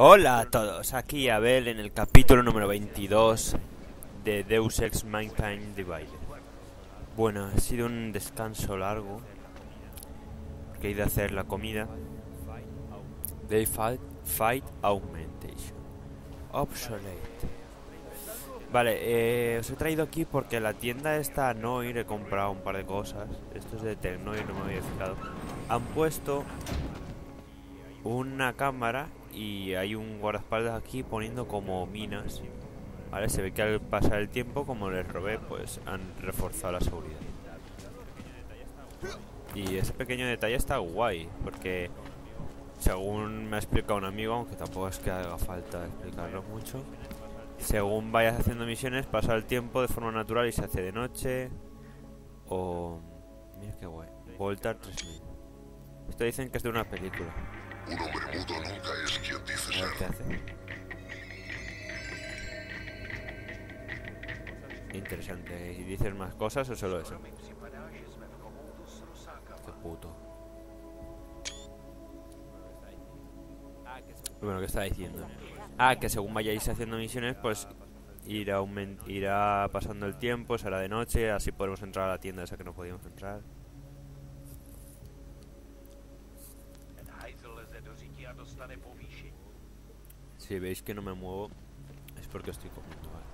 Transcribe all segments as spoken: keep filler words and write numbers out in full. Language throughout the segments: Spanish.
Hola a todos, aquí Abel en el capítulo número veintidós de Deus Ex Mankind Divided. Bueno, ha sido un descanso largo porque he ido a hacer la comida. Day Fight, fight Augmentation Obsolete. Vale, eh, os he traído aquí porque la tienda esta Noir he comprado un par de cosas. Esto es de Tecnoir, no me había fijado. Han puesto una cámara y hay un guardaespaldas aquí poniendo como minas. Vale, se ve que al pasar el tiempo, como les robé, pues han reforzado la seguridad. Y ese pequeño detalle está guay, porque según me ha explicado un amigo, aunque tampoco es que haga falta explicarlo mucho, según vayas haciendo misiones, pasa el tiempo de forma natural y se hace de noche. O... mira qué guay. Voltar tres mil. Esto dicen que es de una película. Un hombre mudo nunca es quien dice A ver qué ser. hace. Interesante. ¿Y dices más cosas o solo eso? Qué puto. Bueno, ¿qué estaba diciendo? Ah, que según vayáis haciendo misiones, pues irá, aument irá pasando el tiempo, será de noche, así podremos entrar a la tienda esa que no podíamos entrar. Si veis que no me muevo, es porque estoy comiendo, ¿vale?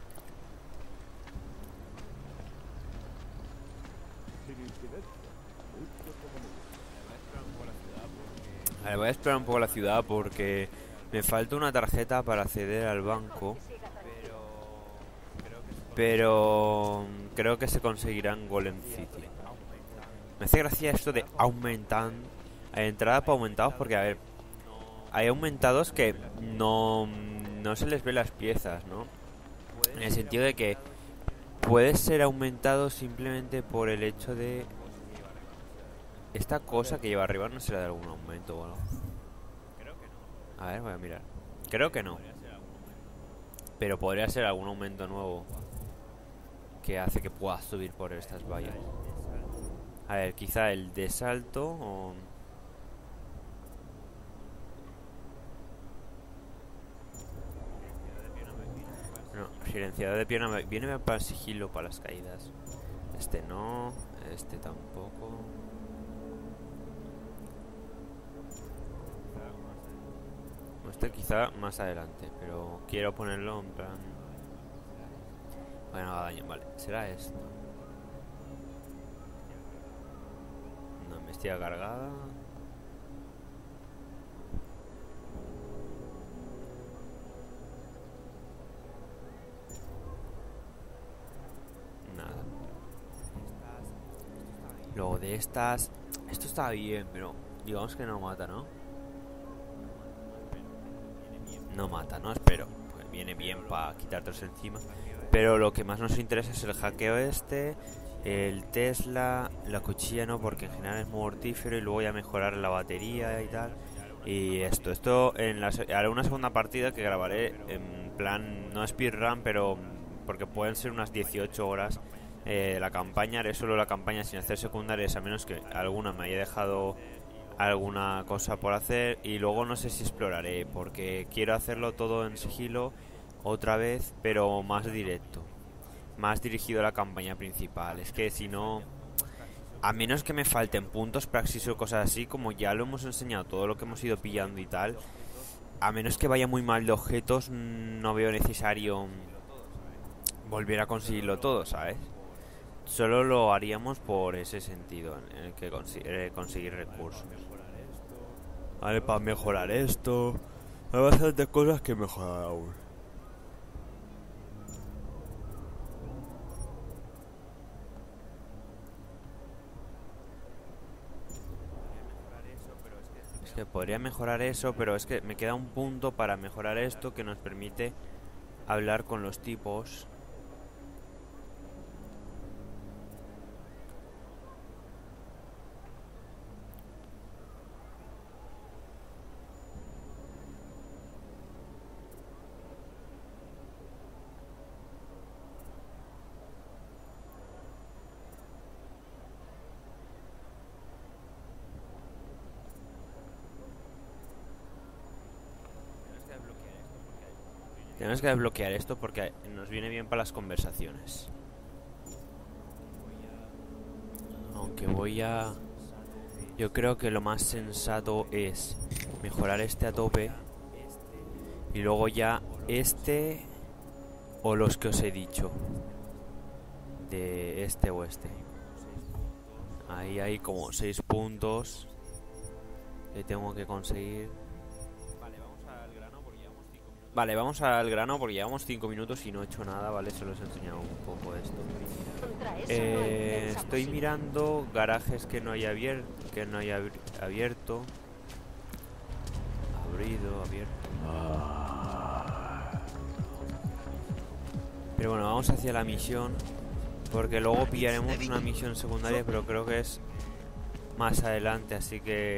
Vale, voy a explorar un poco la ciudad porque me falta una tarjeta para acceder al banco. Pero creo que se conseguirá en Golem City. Me hace gracia esto de aumentar. Hay entrada para aumentados porque, a ver, hay aumentados que no, no se les ve las piezas, ¿no? En el sentido de que puedes ser aumentado simplemente por el hecho de... Esta cosa que lleva arriba no será de algún aumento o algo. A ver, voy a mirar. Creo que no. Pero podría ser algún aumento nuevo que hace que pueda subir por estas vallas. A ver, quizá el de salto o... No, silenciador de pierna viene para sigilo para las caídas. Este no, este tampoco. Este quizá más adelante, pero quiero ponerlo en plan... Bueno, daño, vale, será esto. Una investiga cargada. Nada. Luego de estas... Esto está bien, pero digamos que no mata, ¿no? No mata, ¿no? Espero. Pues viene bien para quitártelos encima. Pero lo que más nos interesa es el hackeo este, el Tesla, la cuchilla no, porque en general es muy mortífero, y luego ya mejorar la batería y tal. Y esto, esto en la, haré una segunda partida que grabaré en plan, no speedrun, pero porque pueden ser unas dieciocho horas. Eh, la campaña, haré solo la campaña sin hacer secundarias, a menos que alguna me haya dejado alguna cosa por hacer. Y luego no sé si exploraré, porque quiero hacerlo todo en sigilo otra vez, pero más directo, más dirigido a la campaña principal. Es que si no, a menos que me falten puntos praxis o cosas así, como ya lo hemos enseñado, todo lo que hemos ido pillando y tal, a menos que vaya muy mal de objetos, no veo necesario volver a conseguirlo todo, ¿sabes? Solo lo haríamos por ese sentido, en el que consi eh, conseguir recursos. Vale, para mejorar esto, hay bastantes cosas que mejorar aún. Es que podría mejorar eso, pero es que me queda un punto para mejorar esto que nos permite hablar con los tipos. Tenemos que desbloquear esto porque nos viene bien para las conversaciones. Aunque voy a... Yo creo que lo más sensato es mejorar este a tope. Y luego ya este o los que os he dicho. De este o este. Ahí hay como seis puntos que tengo que conseguir. Vale, vamos al grano porque llevamos cinco minutos. Vale, vamos al grano porque llevamos cinco minutos y no he hecho nada, ¿vale? Solo os he enseñado un poco esto. Eh, estoy mirando garajes que no haya abierto, que no haya abierto. Abrido, abierto. Pero bueno, vamos hacia la misión. Porque luego pillaremos una misión secundaria, pero creo que es más adelante, así que...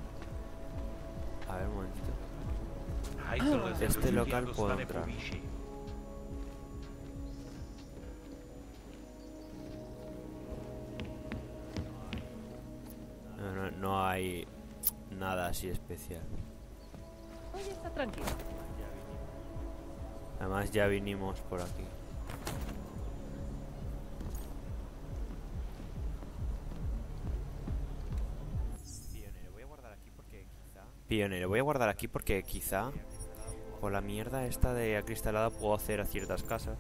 A ver, un momentito. Este local puedo entrar. No, no, no hay nada así especial. Hoy está tranquilo. Además ya vinimos por aquí. Pionero, voy a guardar aquí porque quizá con la mierda esta de acristalada puedo hacer a ciertas casas.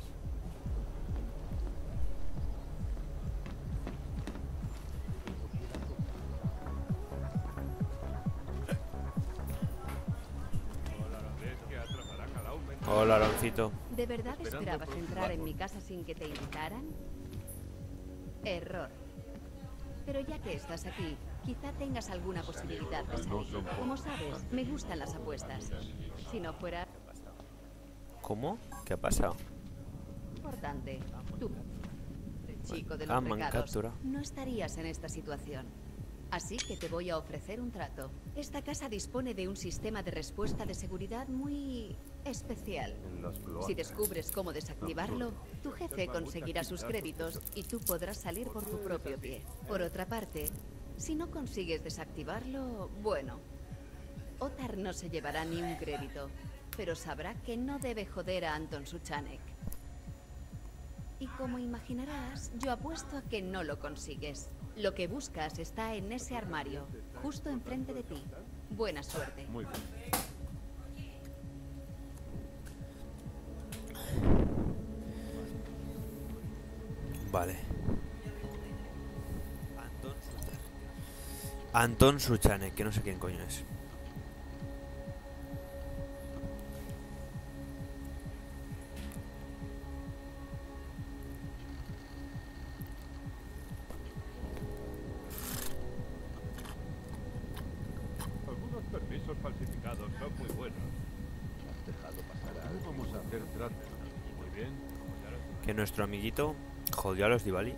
Hola, Aloncito. ¿De verdad esperabas entrar en mi casa sin que te invitaran? Error. Pero ya que estás aquí, quizá tengas alguna posibilidad de salir. Como sabes, me gustan las apuestas. Si no fuera... ¿Cómo? ¿Qué ha pasado? Importante. Tú, el chico de los Ah, me han recados, capturado. no estarías en esta situación. Así que te voy a ofrecer un trato. Esta casa dispone de un sistema de respuesta de seguridad muy especial. Si descubres cómo desactivarlo, tu jefe conseguirá sus créditos y tú podrás salir por tu propio pie. Por otra parte, si no consigues desactivarlo, bueno, Otar no se llevará ni un crédito, pero sabrá que no debe joder a Anton Suchanek. Y como imaginarás, yo apuesto a que no lo consigues. Lo que buscas está en ese armario, justo enfrente de ti. Buena suerte. Muy bien. Vale. Anton Suchanek, que no sé quién coño es. Algunos permisos falsificados son muy buenos. ¿Has dejado pasar algo? Vamos a hacer trato. Muy bien. Que nuestro amiguito jodió a los Dvali.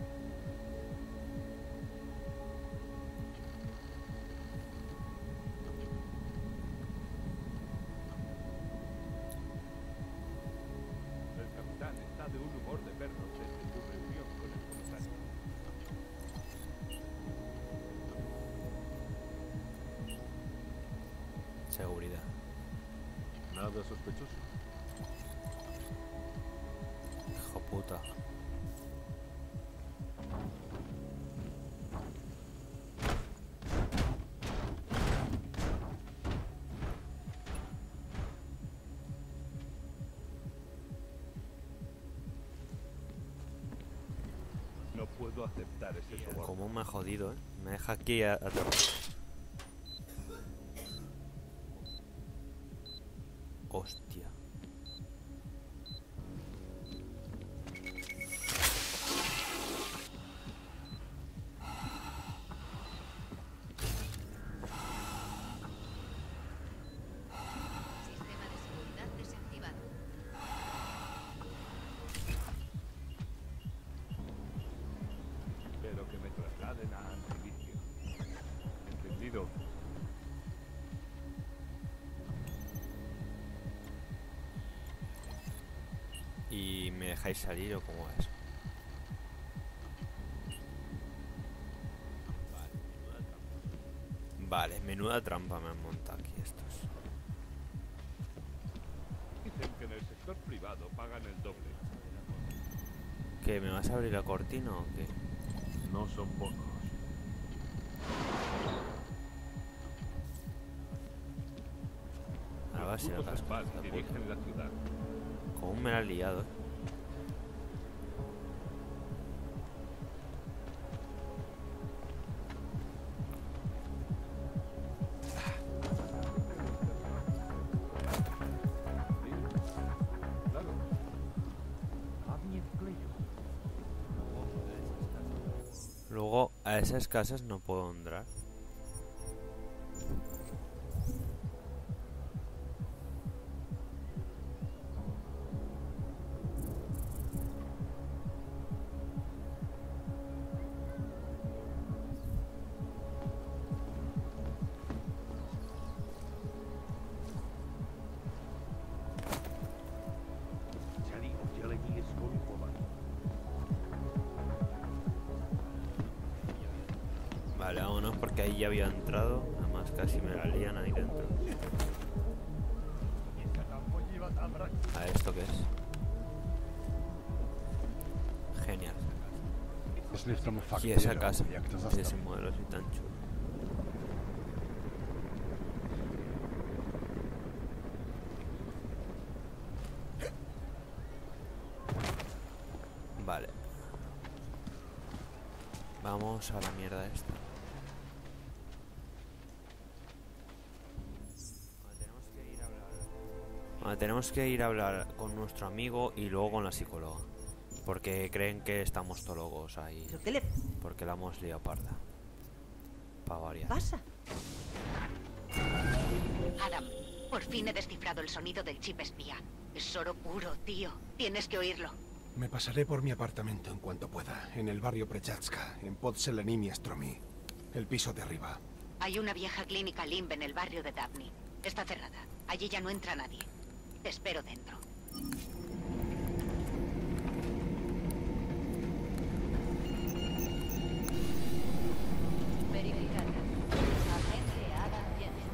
El capitán está de un humor de perro desde su reunión con el comisario. Seguridad. Nada sospechoso. Hijo puta. No puedo aceptar ese soborno. Cómo me ha jodido, eh. Me deja aquí a, a Hostia. Sistema de seguridad desactivado. Pero que me trasladen a Antivicio. ¿Entendido? ¿Y me dejáis salir o cómo es? Vale, menuda trampa me han montado aquí estos. Dicen que en el juzgado pagan el doble. ¿Qué, me vas a abrir la cortina o qué? No son pocos. Ahora va a ser Los acaso. Spals dirigen la ciudad. ¿Cómo me la has liado, eh? Luego a esas casas no puedo entrar. Vale, vámonos porque ahí ya había entrado. Además casi me la lían ahí dentro. ¿A esto qué es? Genial. Y esa casa, y ese modelo así tan chulo. Vale. Vamos a la mierda esta. Vale, tenemos que ir a hablar con nuestro amigo y luego con la psicóloga. Porque creen que estamos todos locos ahí. ¿Pero qué le Porque la hemos liado parda. Pa' variar. pasa? Adam, por fin he descifrado el sonido del chip espía. Es oro puro, tío. Tienes que oírlo. Me pasaré por mi apartamento en cuanto pueda, en el barrio Prechatska, en Podselenim y Stromy, el piso de arriba. Hay una vieja clínica Limb en el barrio de Daphne. Está cerrada. Allí ya no entra nadie. Te espero dentro. Verificada. Agente Adam Jensen.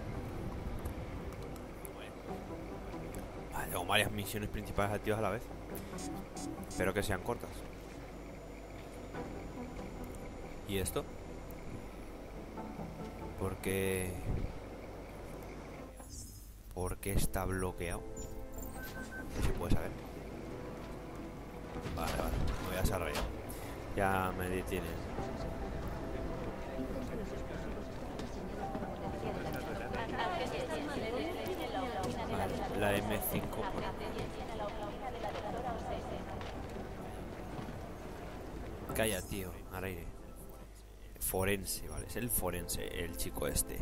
Vale, tengo varias misiones principales activas a la vez. Espero que sean cortas. ¿Y esto? Porque... ¿Por qué está bloqueado? No se puede saber. Vale, vale, me voy a desarrollar. Ya me detienen. Vale, la eme cinco. Calla, tío, ahora iré. Forense, vale, es el forense, el chico este.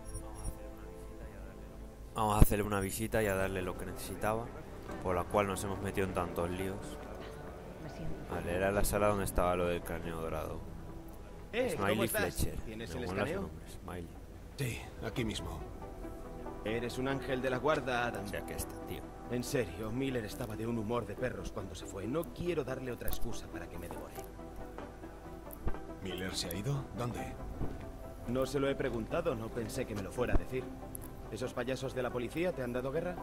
Vamos a hacerle una visita y a darle lo que necesitaba, por la cual nos hemos metido en tantos líos. Vale, era la sala donde estaba lo del cráneo dorado. Eh, Smiley ¿cómo estás? Fletcher. ¿Tienes Me el molan los escaneo? nombres, Smiley. Sí, aquí mismo. Eres un ángel de la guarda, Adam. O sea que está, tío. En serio, Miller estaba de un humor de perros cuando se fue. No quiero darle otra excusa para que me devore. ¿Miller se ha ido? ¿Dónde? No se lo he preguntado, no pensé que me lo fuera a decir. ¿Esos payasos de la policía te han dado guerra?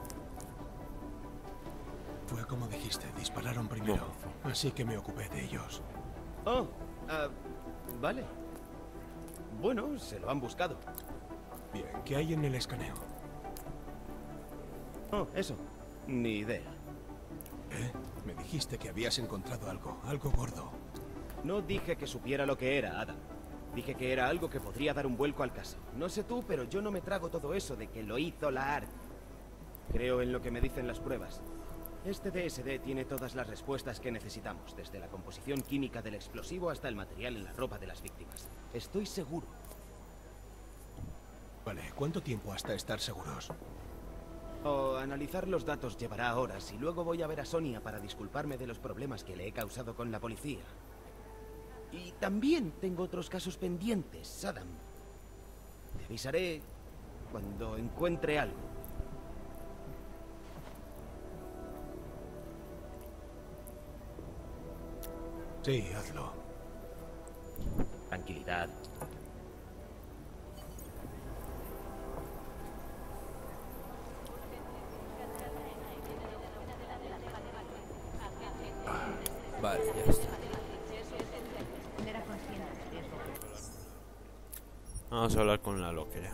Fue como dijiste, dispararon primero, así que me ocupé de ellos. Oh, ah, vale. Bueno, se lo han buscado. Bien, ¿qué hay en el escaneo? Oh, eso. Ni idea. ¿Eh? Me dijiste que habías encontrado algo, algo gordo. No dije que supiera lo que era, Adam. Dije que era algo que podría dar un vuelco al caso. No sé tú, pero yo no me trago todo eso de que lo hizo la A R. Creo en lo que me dicen las pruebas. Este D S D tiene todas las respuestas que necesitamos, desde la composición química del explosivo hasta el material en la ropa de las víctimas. Estoy seguro. Vale, ¿cuánto tiempo hasta estar seguros? O analizar los datos llevará horas y luego voy a ver a Sonia para disculparme de los problemas que le he causado con la policía. Y también tengo otros casos pendientes, Adam. Te avisaré cuando encuentre algo. Sí, hazlo. Tranquilidad. Vale, ya está. Vamos a hablar con la loquera.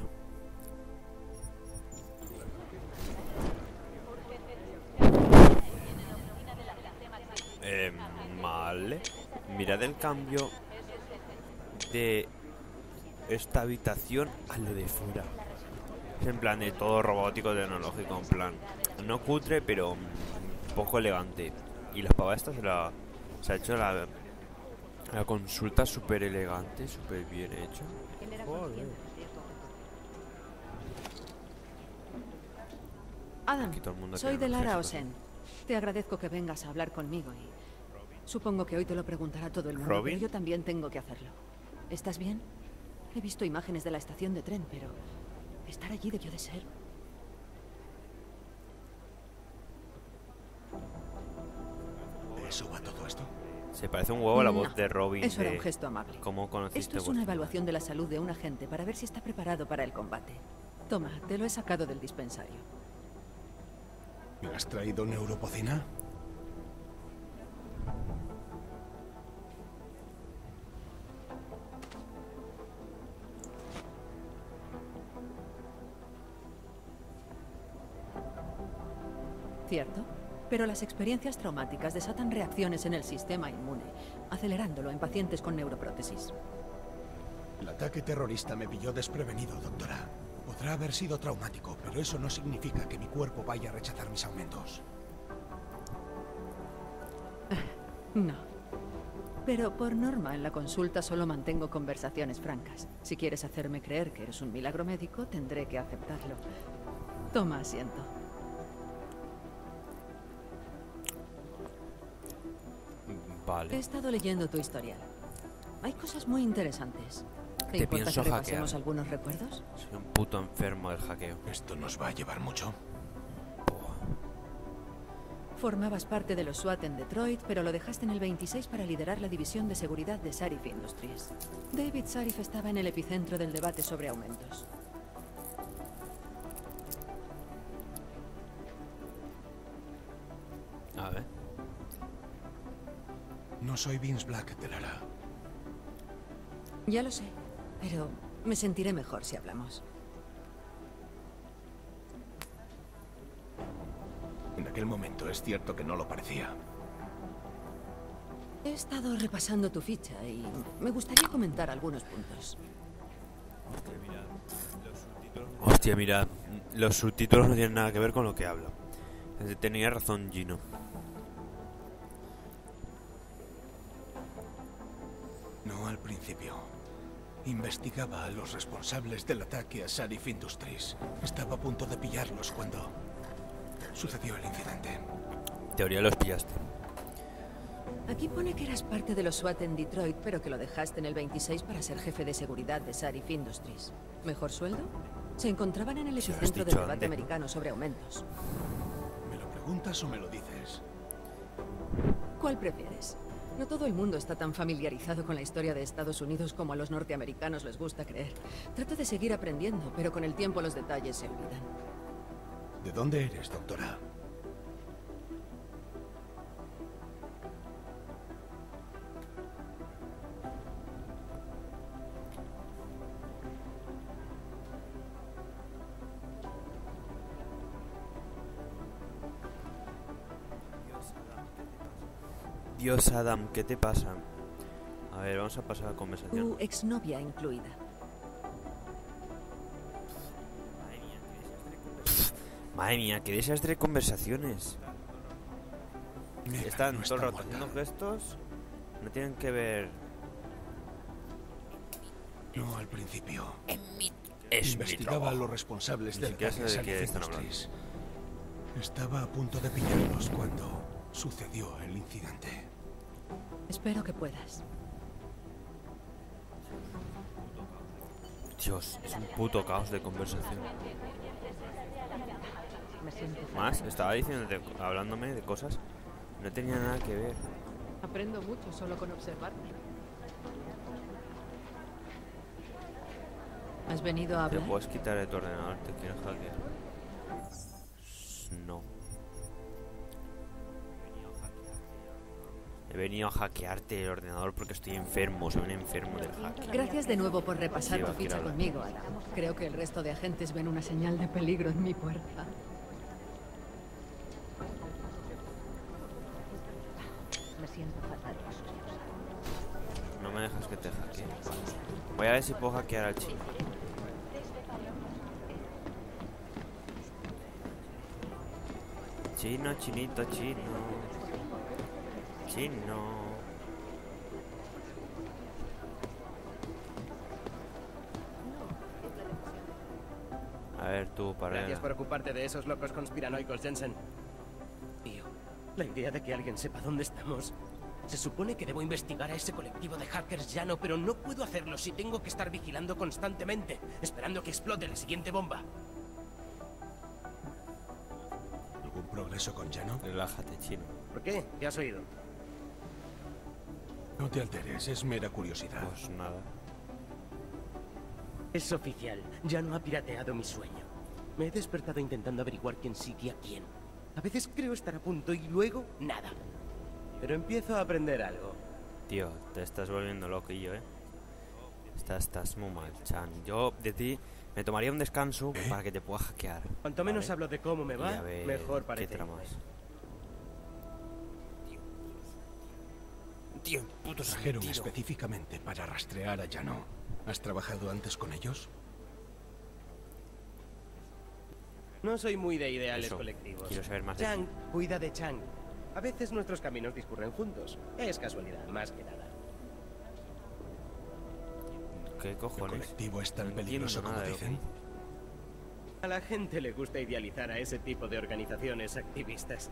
Eh, vale. Mirad el cambio de esta habitación a lo de fuera. Es en plan de todo robótico, tecnológico, en plan no cutre, pero un poco elegante. Y la pava esta se la se ha hecho la, la consulta súper elegante, súper bien hecha. Joder. Adam, Aquí todo el mundo soy quiere de Lara conocer Osen. Te agradezco que vengas a hablar conmigo y supongo que hoy te lo preguntará todo el mundo, ¿Robin? pero yo también tengo que hacerlo. ¿Estás bien? He visto imágenes de la estación de tren, pero estar allí debió de ser. ¿De eso va todo esto? Se parece un huevo a la voz No, de Robin. Eso era de un gesto amable. ¿Cómo conociste Esto es vuestro una madre? evaluación de la salud de un agente para ver si está preparado para el combate. Toma, te lo he sacado del dispensario. ¿Me has traído neuropocina? ¿Cierto? Pero las experiencias traumáticas desatan reacciones en el sistema inmune, acelerándolo en pacientes con neuroprótesis. El ataque terrorista me pilló desprevenido, doctora. Podrá haber sido traumático, pero eso no significa que mi cuerpo vaya a rechazar mis aumentos. No. Pero por norma en la consulta solo mantengo conversaciones francas. Si quieres hacerme creer que eres un milagro médico, tendré que aceptarlo. Toma asiento. Vale. He estado leyendo tu historial. Hay cosas muy interesantes. ¿Te, Te importa pienso que repasemos hackear. algunos recuerdos? Soy un puto enfermo del hackeo. Esto nos va a llevar mucho. Formabas parte de los SWAT en Detroit, pero lo dejaste en el veintiséis para liderar la división de seguridad de Sarif Industries. David Sarif estaba en el epicentro del debate sobre aumentos. A ver. No soy Vince Black de Lara. Ya lo sé, pero me sentiré mejor si hablamos. En aquel momento es cierto que no lo parecía. He estado repasando tu ficha y me gustaría comentar algunos puntos. Hostia, mira, los subtítulos no tienen nada que ver con lo que hablo. Tenía razón Gino. No al principio. Investigaba a los responsables del ataque a Sarif Industries. Estaba a punto de pillarlos cuando sucedió el incidente. En teoría los pillaste. Aquí pone que eras parte de los SWAT en Detroit, pero que lo dejaste en el veintiséis para ser jefe de seguridad de Sarif Industries. ¿Mejor sueldo? Se encontraban en el Si lo has epicentro del dicho debate antes, ¿no? americano sobre aumentos. ¿Me lo preguntas o me lo dices? ¿Cuál prefieres? No todo el mundo está tan familiarizado con la historia de Estados Unidos como a los norteamericanos les gusta creer. Trato de seguir aprendiendo, pero con el tiempo los detalles se olvidan. ¿De dónde eres, doctora? Dios, Adam, ¿qué te pasa? A ver, vamos a pasar a la conversación. Tu exnovia incluida. Madre mía, qué desastre de conversaciones. Megan Están no todo el está rato muerta. haciendo gestos. No tienen que ver. No al principio. Es Investigaba a los responsables Ni del siquiera ataque a sé de qué Sarif están Industries. Estaba a punto de pillarlos cuando sucedió el incidente. Espero que puedas. Dios, es un puto caos de conversación. Me siento fatal. Más, estaba diciendo, hablándome de cosas. No tenía nada que ver. Aprendo mucho solo con observarte. ¿Has venido a ¿Te hablar? puedes quitar de tu ordenador? ¿Te quieres hackear? No. He venido a hackearte el ordenador porque estoy enfermo, soy un enfermo del hack. Gracias de nuevo por repasar Sí, tu va, quiero ficha hablar. conmigo, Adam. Creo que el resto de agentes ven una señal de peligro en mi puerta. Me siento fatal. No me dejas que te hackee. Voy a ver si puedo hackear al chino. Chino, chinito, chino. Chino. A ver tú, para. Gracias por ocuparte de esos locos conspiranoicos, Jensen. Tío, la idea de que alguien sepa dónde estamos. Se supone que debo investigar a ese colectivo de hackers llano, pero no puedo hacerlo si tengo que estar vigilando constantemente, esperando que explote la siguiente bomba. ¿Algún progreso con Llano? Relájate, chino. ¿Por qué? ¿Qué has oído? No te alteres, es mera curiosidad. Pues nada. Es oficial. Llano ha pirateado mi sueño. Me he despertado intentando averiguar quién sigue a quién. A veces creo estar a punto y luego nada. Pero empiezo a aprender algo. Tío, te estás volviendo loquillo, eh. Estás, estás muy mal, Chan. Yo de ti me tomaría un descanso ¿Eh? para que te pueda hackear. Cuanto menos ¿vale? hablo de cómo me Y va, a ver mejor qué parece. tramas. Tío, puto Trajeron sentido. específicamente para rastrear a Llano. ¿Has trabajado antes con ellos? No soy muy de ideales Eso, colectivos. quiero saber más de Chang cuida de Chang. A veces nuestros caminos discurren juntos. Es casualidad, más que nada. ¿Qué ¿El cojones? colectivo es tan No entiendo peligroso como nada de lo que dicen? dices. A la gente le gusta idealizar a ese tipo de organizaciones activistas.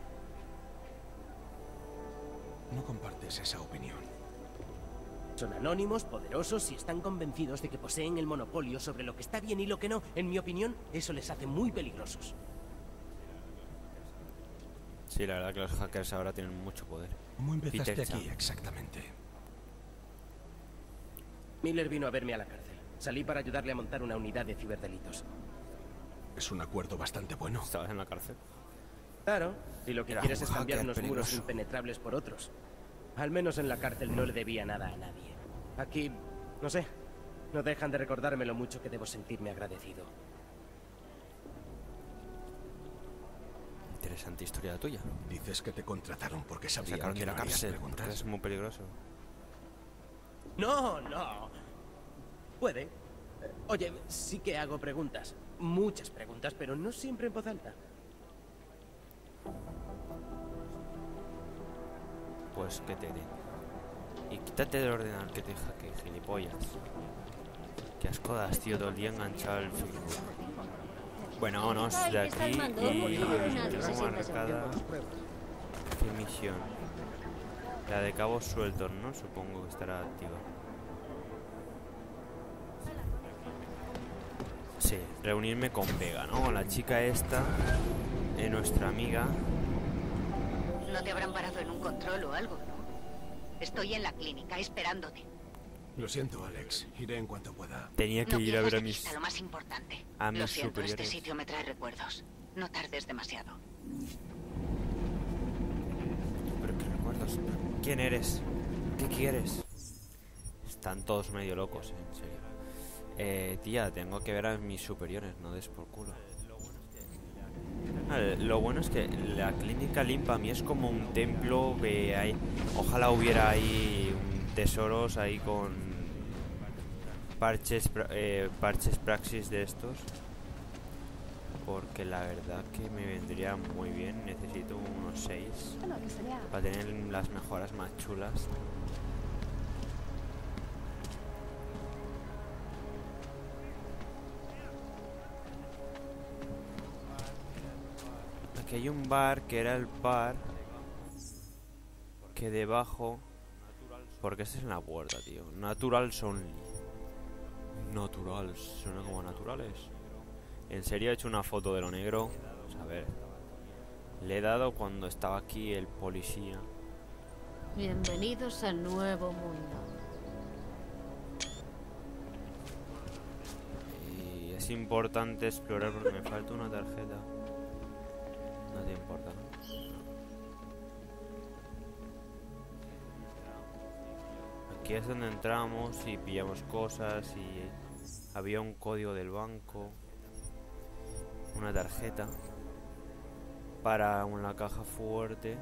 No compartes esa opinión. Son anónimos, poderosos y están convencidos de que poseen el monopolio sobre lo que está bien y lo que no. En mi opinión, eso les hace muy peligrosos. Sí, la verdad que los hackers ahora tienen mucho poder. ¿Cómo empezaste Peter aquí Chan. exactamente? Miller vino a verme a la cárcel. Salí para ayudarle a montar una unidad de ciberdelitos. Es un acuerdo bastante bueno. ¿Estabas en la cárcel? Claro, si lo que Era quieres un es cambiar hacker unos muros peligroso. impenetrables por otros. Al menos en la cárcel no le debía nada a nadie. Aquí, no sé, no dejan de recordarme lo mucho que debo sentirme agradecido. Interesante historia la tuya. Dices que te contrataron porque Sacaron sabían de que la no harías cárcel. preguntas. Es muy peligroso. No, no. Puede. Eh, Oye, sí que hago preguntas. Muchas preguntas, pero no siempre en voz alta. Pues que te den. Y quítate del ordenador que te hackee, gilipollas. Qué asco das, tío, todo el día enganchado al Facebook. Bueno, vámonos de aquí y tenemos marcada. ¿Qué misión? La de cabos sueltos, ¿no? Supongo que estará activa. Sí, reunirme con Vega, ¿no? Con la chica esta, eh, nuestra amiga. No te habrán parado en un control o algo, ¿no? Estoy en la clínica esperándote. Lo siento, Alex. Iré en cuanto pueda. Tenía que No ir a pierdas ver a de mis... vista lo más importante. a Lo mis siento, este superiores. sitio me trae recuerdos. No tardes demasiado. Pero qué recuerdos. ¿Quién eres? ¿Qué quieres? Están todos medio locos, eh, en serio. Eh, tía, tengo que ver a mis superiores, no des por culo. Vale, lo bueno es que la clínica Limpa a mí es como un templo que hay. Ojalá hubiera ahí un tesoros ahí con parches, pra- eh, parches praxis de estos. Porque la verdad que me vendría muy bien. Necesito unos seis para tener las mejoras más chulas. Aquí hay un bar que era el bar que debajo, porque este es en la puerta, tío. Naturals only. Naturals, suena como naturales. En serio he hecho una foto de lo negro. Vamos a ver. Le he dado cuando estaba aquí el policía. Bienvenidos al nuevo mundo. Y es importante explorar porque me falta una tarjeta. No te importa, ¿no? aquí es donde entramos y pillamos cosas y había un código del banco, una tarjeta para una caja fuerte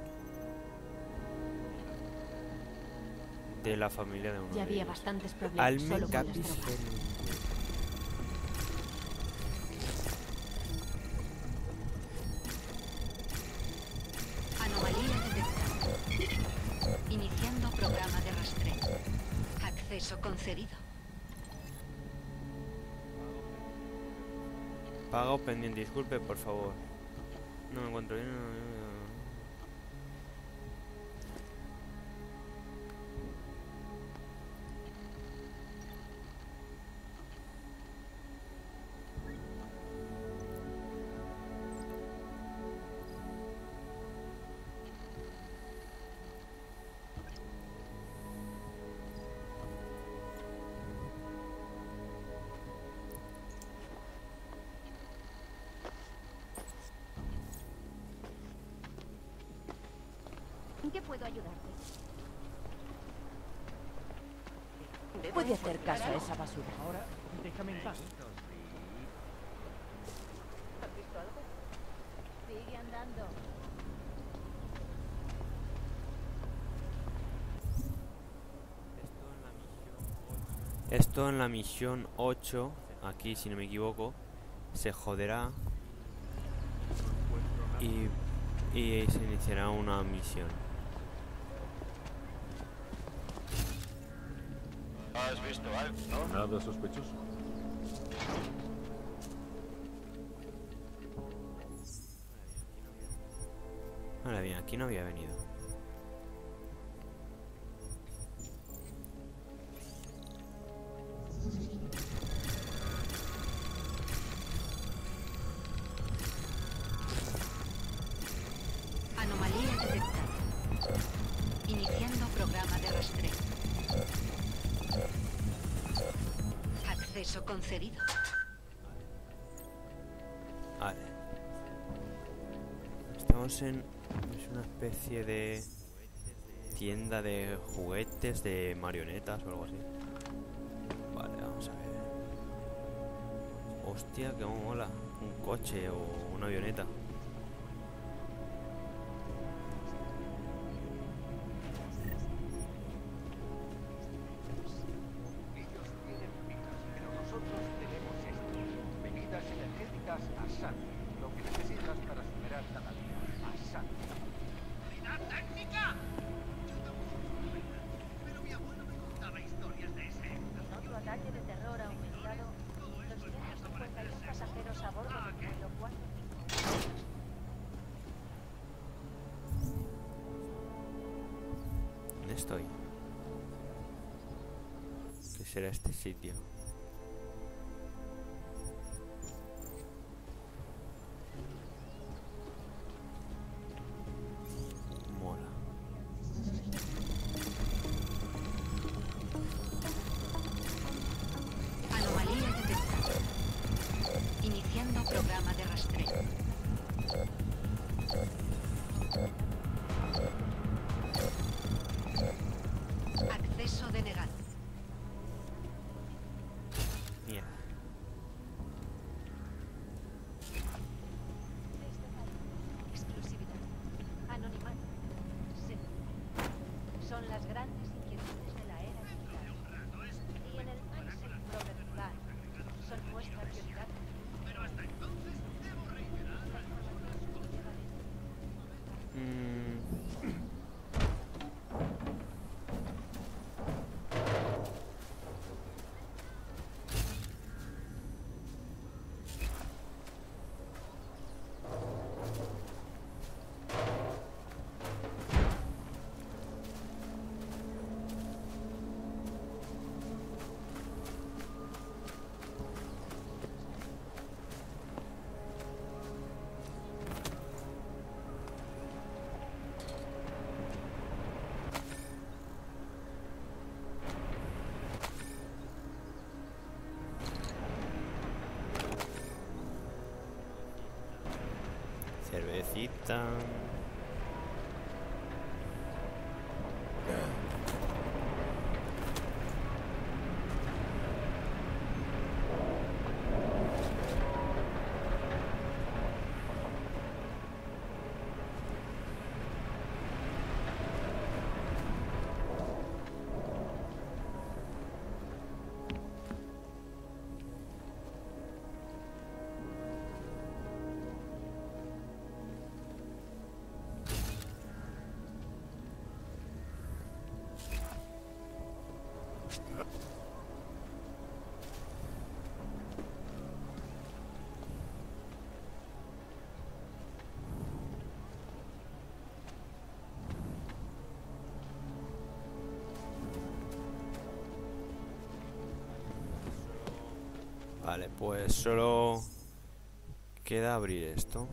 de la familia de uno. Ya de había ellos. bastantes problemas Alme solo con las Capis drogas. Anomalía detectada. Iniciando programa de rastreo. Acceso concedido. Pago pendiente, disculpe, por favor. No me encuentro bien. no, no, no. ¿En qué puedo ayudarte? Puede hacer caso a esa basura. Ahora, déjame en paz. ¿Has visto algo? Sigue andando. Esto en la misión ocho, aquí si no me equivoco, se joderá y, y se iniciará una misión. ¿Has visto algo? ¿No? Nada sospechoso. Ahora bien, aquí no había venido. Anomalía detectada. Iniciando programa de rastreo. Acceso concedido. Vale. Estamos en es una especie de tienda de juguetes, de marionetas o algo así. Vale, vamos a ver. Hostia, que mola. Un coche o una avioneta. Ellos tienen bebidas, pero nosotros tenemos esto. Bebidas energéticas Asana. Lo que necesitas para superar cada día. Asana. ¡Unidad técnica! Pero mi abuelo me contaba historias de ese. Otro ataque de terror ha aumentado. doscientos cincuenta y uno pasajeros a bordo del vuelo cuatro cinco. ¿Dónde estoy? ¿Qué será este sitio? Mola. Anomalía detectada. Iniciando programa de rastreo. Acceso denegado. Mierda. Exclusividad. Anonimato. Sí. Son las grandes inquietudes de la era digital. Y en el mindset progresival son nuestra prioridad. Pero hasta entonces debo reiterar la información. Mm. Cervecita. Vale, pues solo queda abrir esto.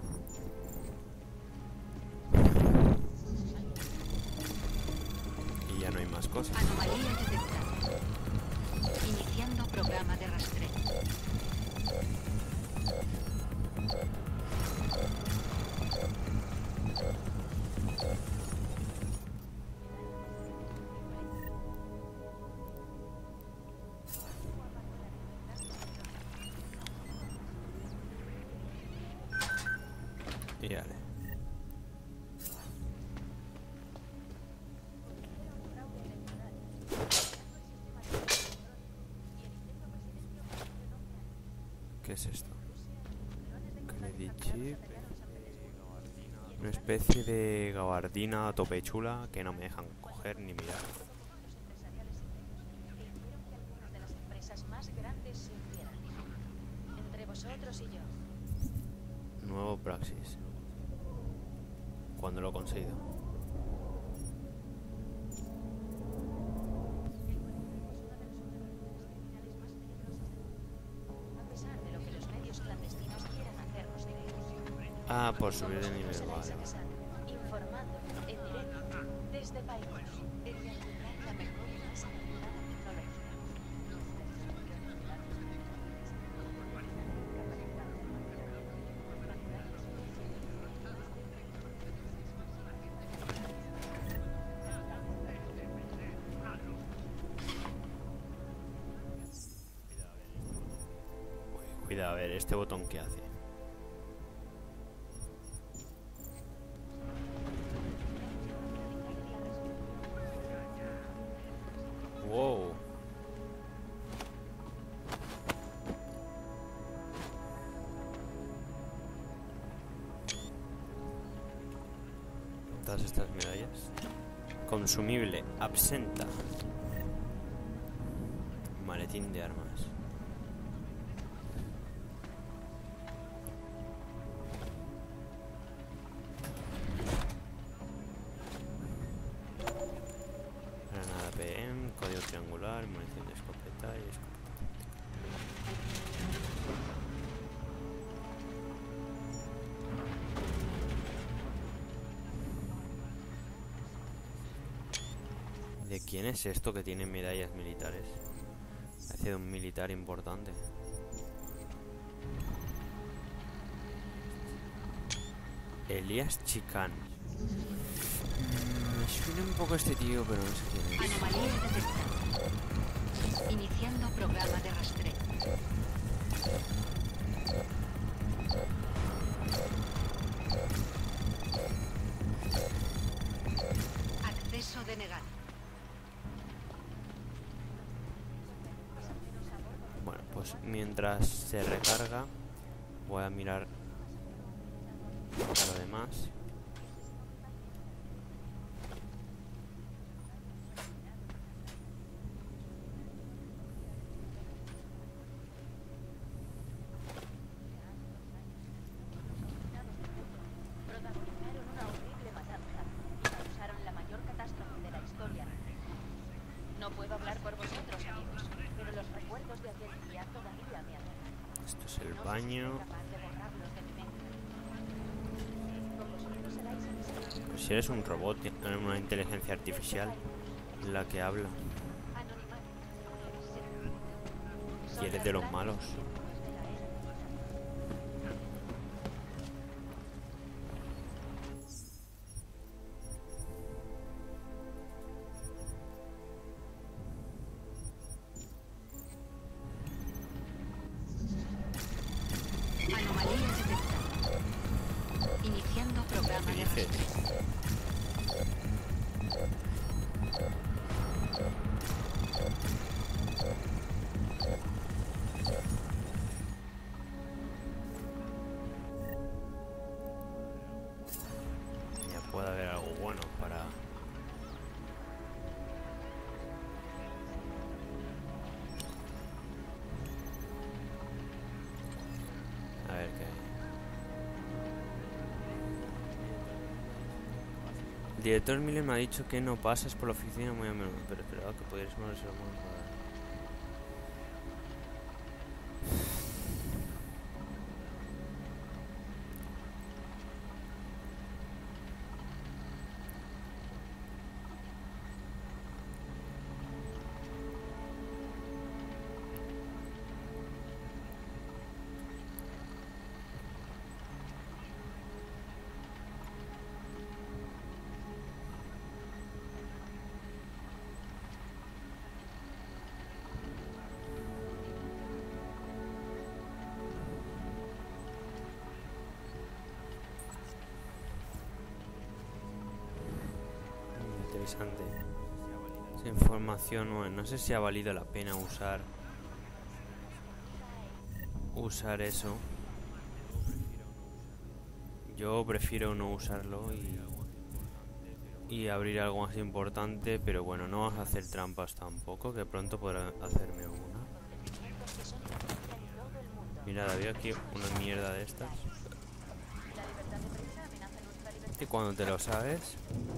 Y ya no hay más cosas. Anomalía detectada. Iniciando programa de rastreo. Y vale. ¿Qué es esto? Kennedy Chip. Una especie de gabardina a tope chula que no me dejan coger ni mirar. Algunas de las empresas más grandes se hundieran. Entre vosotros y yo. Nuevo Praxis. ¿Cuándo lo he conseguido? A pesar de lo que los medios clandestinos quieran hacernos creer. Ah, por subir de nivel, vale. Informando en directo desde Paimos. Identificar la mejor y más avanzada tecnología. Cuidado, a ver, este botón ¿qué hace? Wow. Todas estas medallas. Consumible, absenta. Maletín de armas. Granada P M, código triangular, munición de escopeta y escopeta. ¿De quién es esto que tiene medallas militares? Parece de un militar importante. Elías Chicán. Me suena un poco este tío, pero no sé quién es. Anomalía detectada. Iniciando programa de rastreo. Acceso denegado. Bueno, pues mientras se recarga, voy a mirar lo demás. Protagonizaron una horrible matanza y causaron la mayor catástrofe de la historia. No puedo hablar por vosotros, amigos, pero los recuerdos de aquel día todavía me aterran. Esto es el baño. Pues si eres un robot, una inteligencia artificial, la que habla. Y eres de los malos. Anomalía detectada. Iniciando programa de rastreo. Ya puede haber algo bueno para... A ver qué hay. El director Miller me ha dicho que no pasas por la oficina muy a menudo, pero esperaba que pudieras moverse más. interesante. Esa información, bueno, no sé si ha valido la pena usar usar eso. Yo prefiero no usarlo y, y abrir algo más importante, pero bueno, no vas a hacer trampas tampoco, que pronto podrá hacerme una. Mira, había aquí una mierda de estas. Y cuando te lo sabes,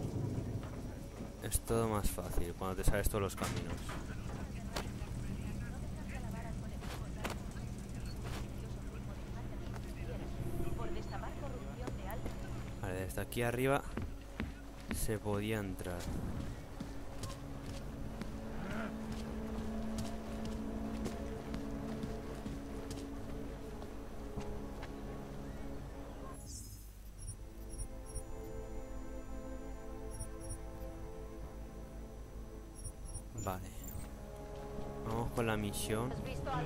es todo más fácil, cuando te sabes todos los caminos. Vale, desde aquí arriba se podía entrar. Vale, vamos con la misión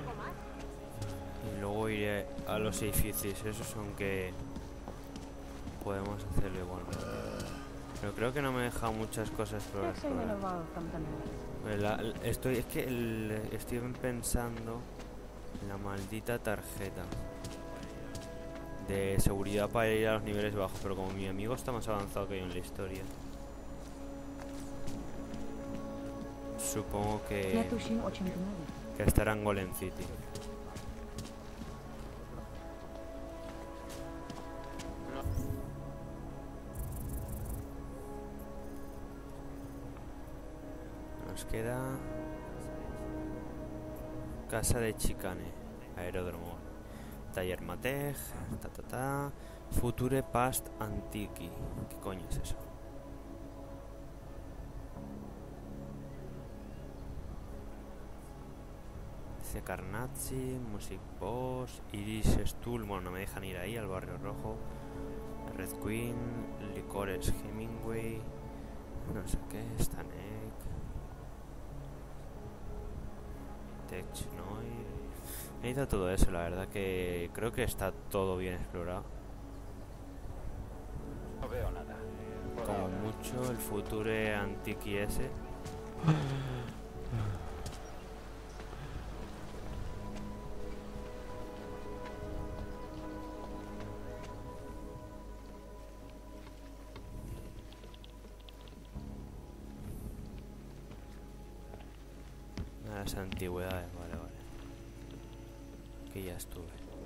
y luego iré a los edificios esos, aunque podemos hacerlo igualmente. Pero creo que no me deja muchas cosas por explorar. La, la, estoy, es que el, estoy pensando en la maldita tarjeta de seguridad para ir a los niveles bajos, pero como mi amigo está más avanzado que yo en la historia, supongo que, que estará en Golem City. Nos queda casa de Chicane, aeródromo, taller Matej, ta ta ta, Future Past Antiqui. ¿Qué coño es eso? Carnazzi, Music Boss, Iris Stool. Bueno, no me dejan ir ahí al barrio rojo. Red Queen, Licores Hemingway, no sé qué, Stanek, Tech Noir. He ido todo eso, la verdad que creo que está todo bien explorado. No veo nada. Como mucho el Future Antiqui ese. Las antigüedades, vale, vale. Que ya estuve.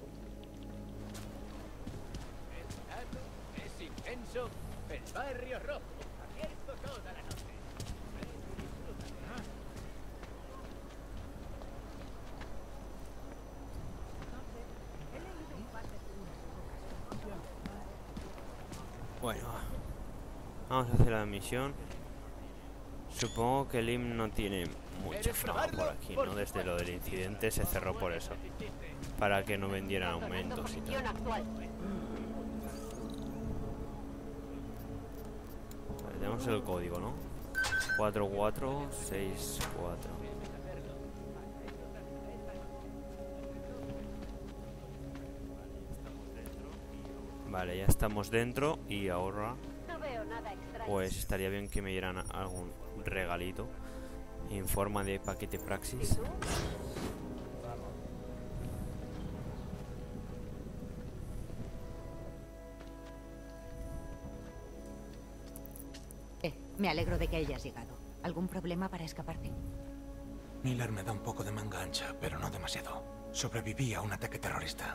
Es inmenso, el barrio rojo, abierto toda la noche. Bueno, vamos a hacer la misión. Supongo que el I M no tiene mucha fama por aquí, ¿no? Desde lo del incidente se cerró por eso, para que no vendieran aumentos y tal. Vale, tenemos el código, ¿no? cuatro cuatro seis cuatro. Vale, ya estamos dentro y ahora pues estaría bien que me dieran algún regalito en forma de paquete Praxis. Eh, me alegro de que hayas llegado. ¿Algún problema para escaparte? Miller me da un poco de manga ancha, pero no demasiado. Sobreviví a un ataque terrorista.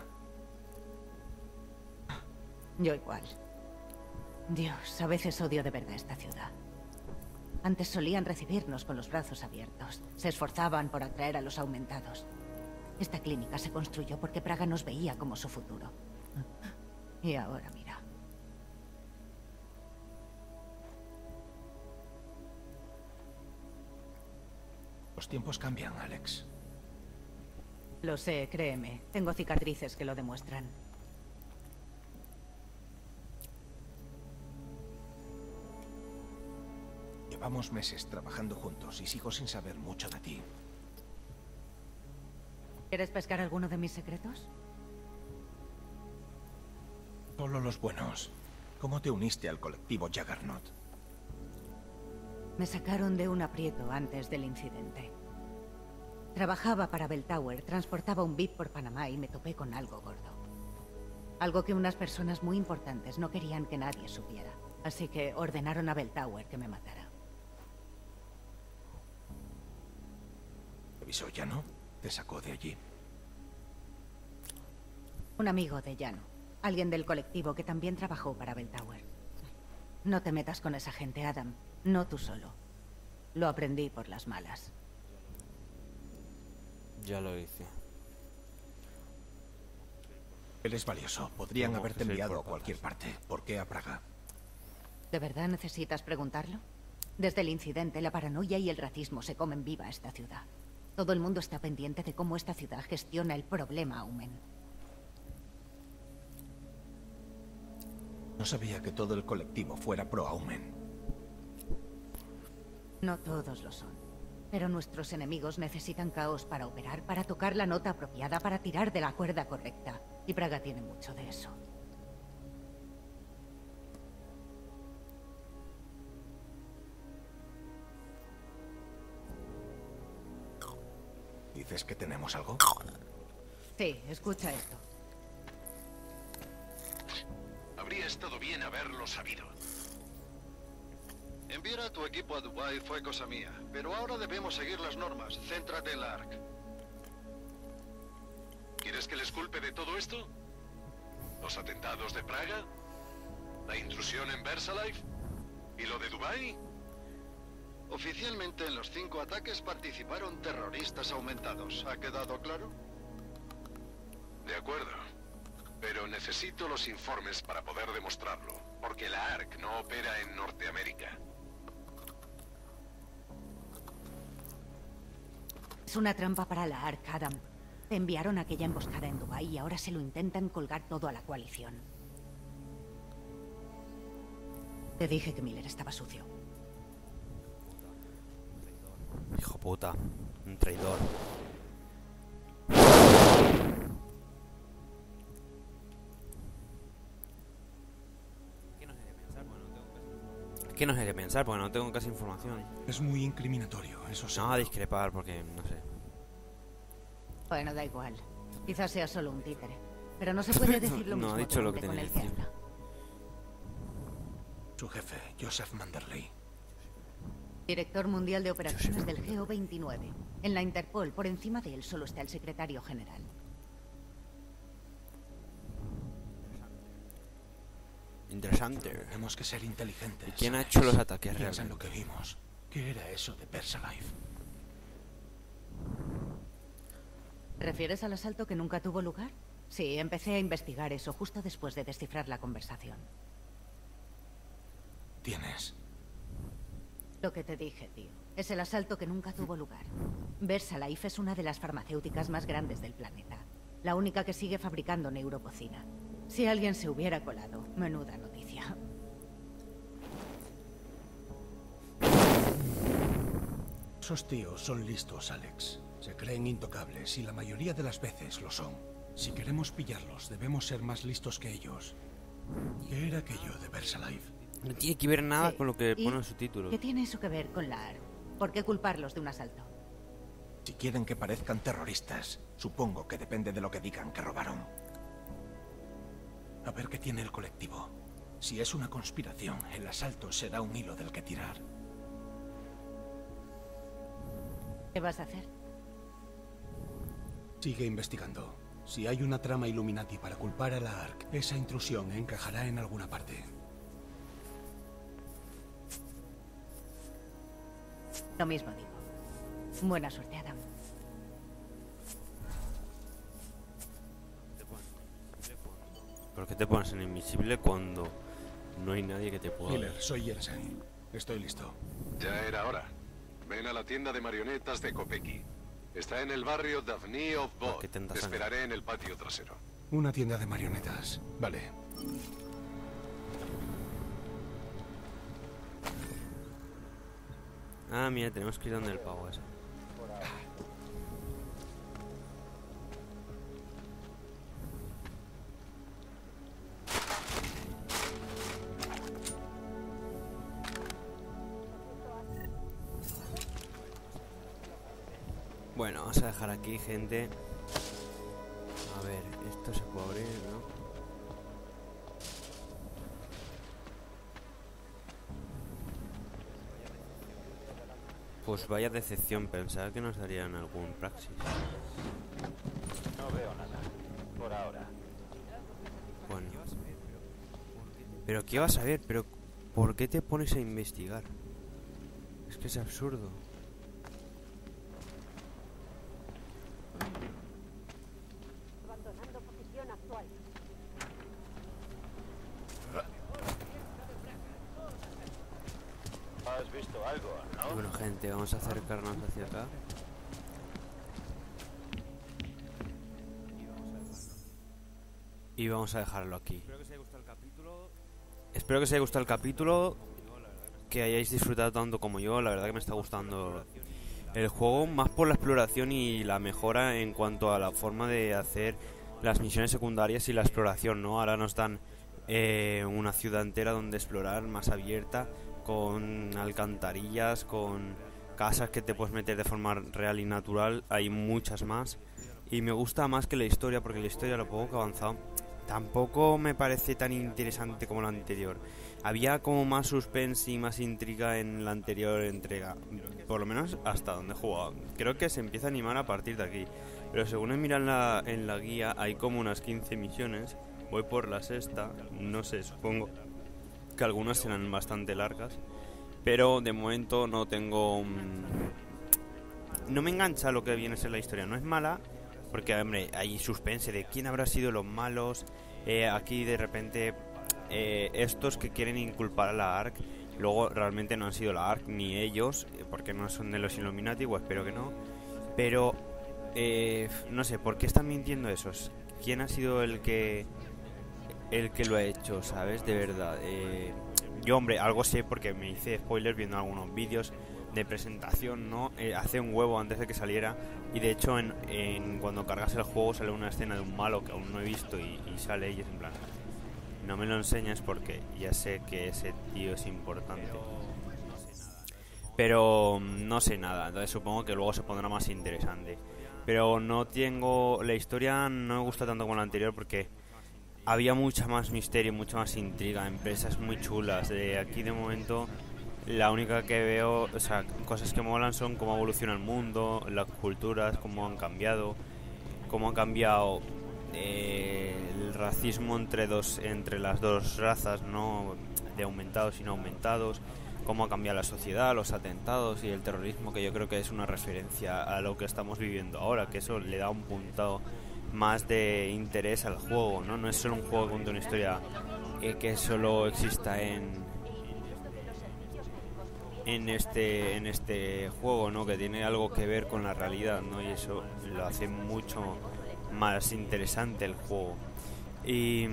Yo igual. Dios, a veces odio de verdad esta ciudad. Antes solían recibirnos con los brazos abiertos. Se esforzaban por atraer a los aumentados. Esta clínica se construyó porque Praga nos veía como su futuro. Y ahora mira. Los tiempos cambian, Alex. Lo sé, créeme. Tengo cicatrices que lo demuestran. Llevamos meses trabajando juntos y sigo sin saber mucho de ti. ¿Quieres pescar alguno de mis secretos? Solo los buenos. ¿Cómo te uniste al colectivo Juggernaut? Me sacaron de un aprieto antes del incidente. Trabajaba para Bell Tower, transportaba un V I P por Panamá y me topé con algo gordo. Algo que unas personas muy importantes no querían que nadie supiera. Así que ordenaron a Bell Tower que me matara. ¿Te avisó Llano? Te sacó de allí. Un amigo de Llano. Alguien del colectivo que también trabajó para Bell Tower. No te metas con esa gente, Adam. No tú solo. Lo aprendí por las malas. Ya lo hice. Eres valioso. Podrían Como haberte que soy enviado a por cualquier parte. ¿Por qué a Praga? ¿De verdad necesitas preguntarlo? Desde el incidente, la paranoia y el racismo se comen viva esta ciudad. Todo el mundo está pendiente de cómo esta ciudad gestiona el problema Aumen. No sabía que todo el colectivo fuera pro-Aumen. No todos lo son. Pero nuestros enemigos necesitan caos para operar, para tocar la nota apropiada, para tirar de la cuerda correcta. Y Praga tiene mucho de eso. ¿Dices que tenemos algo? Sí, escucha esto. Habría estado bien haberlo sabido. Enviar a tu equipo a Dubái fue cosa mía, pero ahora debemos seguir las normas. Céntrate en la A R C. ¿Quieres que les culpe de todo esto? ¿Los atentados de Praga? ¿La intrusión en Versalife? ¿Y lo de Dubái? Oficialmente en los cinco ataques participaron terroristas aumentados. ¿Ha quedado claro? De acuerdo. Pero necesito los informes para poder demostrarlo, porque la A R C no opera en Norteamérica. Es una trampa para la A R C, Adam. Te enviaron aquella emboscada en Dubái y ahora se lo intentan colgar todo a la coalición. Te dije que Miller estaba sucio. Hijo puta, un traidor. ¿Qué no sé qué pensar? Porque no tengo casi información. Es muy incriminatorio, eso sí. No, a discrepar porque no sé. Bueno, da igual. Quizás sea solo un títere. Pero no se puede decir lo No, mismo ha dicho del lo que hombre con tenía el que que decir. habla. Su jefe, Joseph Manderley. Director mundial de operaciones del G O veintinueve. En la Interpol, por encima de él, solo está el secretario general. Interesante. Tenemos que ser inteligentes. ¿Y quién ha ¿sabes? hecho los ataques Piensa en lo realmente? que vimos. ¿Qué era eso de Versalife? ¿Te refieres al asalto que nunca tuvo lugar? Sí, empecé a investigar eso justo después de descifrar la conversación. Tienes. Lo que te dije, tío. Es el asalto que nunca tuvo lugar. Versalife es una de las farmacéuticas más grandes del planeta. La única que sigue fabricando neuropocina. Si alguien se hubiera colado, menuda noticia. Esos tíos son listos, Alex. Se creen intocables y la mayoría de las veces lo son. Si queremos pillarlos, debemos ser más listos que ellos. ¿Qué era aquello de Versalife? No tiene que ver nada Sí. con lo que ¿Y pone en su título. ¿Qué tiene eso que ver con la A R C? ¿Por qué culparlos de un asalto? Si quieren que parezcan terroristas, supongo que depende de lo que digan que robaron. A ver qué tiene el colectivo. Si es una conspiración, el asalto será un hilo del que tirar. ¿Qué vas a hacer? Sigue investigando. Si hay una trama Illuminati para culpar a la A R C, esa intrusión encajará en alguna parte. Lo mismo digo. Buena suerte, Adam. ¿Por qué te pones en invisible cuando no hay nadie que te pueda ver? Miller, soy Jensen. Estoy listo. Ya era hora. Ven a la tienda de marionetas de Kopeki. Está en el barrio Davni of ¿Por Bod. qué tanta Te sangre? esperaré en el patio trasero. Una tienda de marionetas. Vale. Ah, mira, tenemos que ir donde el pavo ese. Bueno, vamos a dejar aquí, gente. A ver, esto se puede abrir, ¿no? Pues vaya decepción, pensaba que nos darían algún praxis. No veo nada. Por ahora. Bueno. Pero ¿qué vas a ver? Pero ¿por qué te pones a investigar? Es que es absurdo. Abandonando posición actual. ¿Has visto algo, no? Bueno, gente, vamos a acercarnos hacia acá. Y vamos a dejarlo aquí. Espero que os haya gustado el capítulo. Espero que os haya gustado el capítulo. Que hayáis disfrutado tanto como yo. La verdad que me está gustando el juego, más por la exploración y la mejora en cuanto a la forma de hacer las misiones secundarias y la exploración, ¿no? Ahora nos dan eh, una ciudad entera donde explorar, más abierta, con alcantarillas, con casas que te puedes meter de forma real y natural. Hay muchas más. Y me gusta más que la historia, porque la historia, lo poco que ha avanzado, tampoco me parece tan interesante como la anterior. Había como más suspense y más intriga en la anterior entrega, por lo menos hasta donde he jugado. Creo que se empieza a animar a partir de aquí, pero según he mirado en la, en la guía hay como unas quince misiones. Voy por la sexta, no sé, supongo que algunas serán bastante largas, pero de momento no tengo... No me engancha lo que viene a ser la historia. No es mala, porque, hombre, hay suspense de quién habrá sido los malos. Eh, aquí, de repente, eh, estos que quieren inculpar a la A R C, luego realmente no han sido la A R C ni ellos, porque no son de los Illuminati, o espero que no. Pero, eh, no sé, ¿por qué están mintiendo esos? ¿Quién ha sido el que el que lo ha hecho, sabes? De verdad. Eh, yo, hombre, algo sé porque me hice spoilers viendo algunos vídeos de presentación, ¿no? Eh, hace un huevo antes de que saliera, y de hecho en, en cuando cargas el juego sale una escena de un malo que aún no he visto y, y sale y es en plan, no me lo enseñes porque ya sé que ese tío es importante, pero no sé nada, entonces supongo que luego se pondrá más interesante. Pero no tengo, la historia no me gusta tanto como la anterior porque había mucha más misterio, mucha más intriga, empresas muy chulas. De aquí de momento la única que veo, o sea, cosas que molan son cómo evoluciona el mundo, las culturas, cómo han cambiado, cómo ha cambiado eh, el racismo entre dos, entre las dos razas, no de aumentados y no aumentados, cómo ha cambiado la sociedad, los atentados y el terrorismo, que yo creo que es una referencia a lo que estamos viviendo ahora, que eso le da un puntado más de interés al juego, ¿no? No es solo un juego que cuenta una historia eh, que solo exista en en este en este juego, ¿no? Que tiene algo que ver con la realidad, ¿no? Y eso lo hace mucho más interesante el juego. Y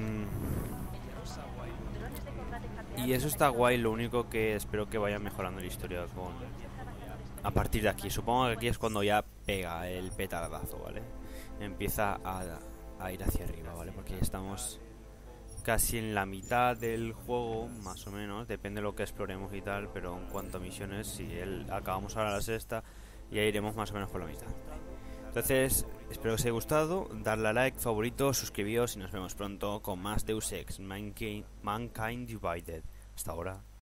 y eso está guay. Lo único que espero que vaya mejorando la historia con a partir de aquí. Supongo que aquí es cuando ya pega el petardazo, ¿vale? Empieza a, a ir hacia arriba, ¿vale? Porque ya estamos casi en la mitad del juego, más o menos, depende de lo que exploremos y tal, pero en cuanto a misiones, si el, acabamos ahora la sexta, ya iremos más o menos por la mitad. Entonces, espero que os haya gustado, darle a like, favorito, suscribíos y nos vemos pronto con más Deus Ex Mankind, Mankind Divided. Hasta ahora.